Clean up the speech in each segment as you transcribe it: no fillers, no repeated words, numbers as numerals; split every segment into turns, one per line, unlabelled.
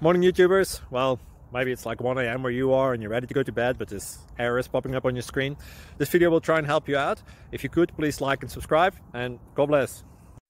Morning YouTubers. Well, maybe it's like 1 a.m. where you are and you're ready to go to bed, but this error is popping up on your screen. This video will try and help you out. If you could, please like and subscribe, and God bless.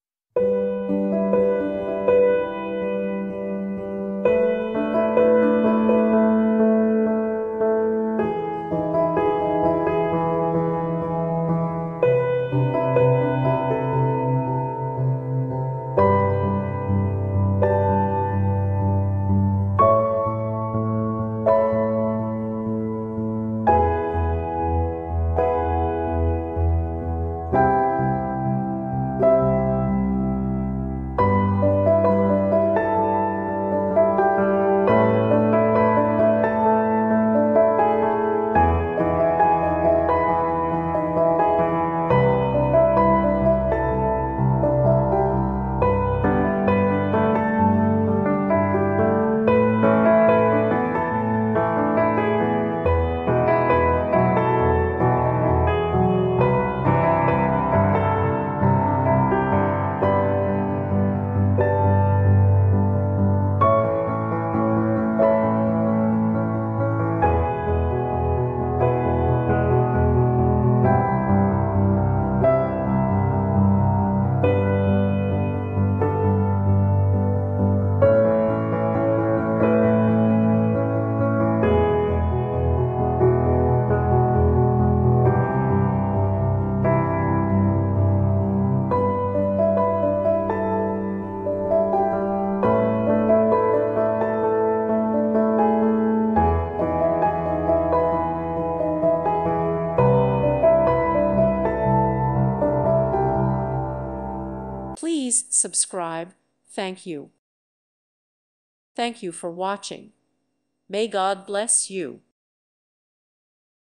Please subscribe. Thank you. Thank you for watching. May God bless you.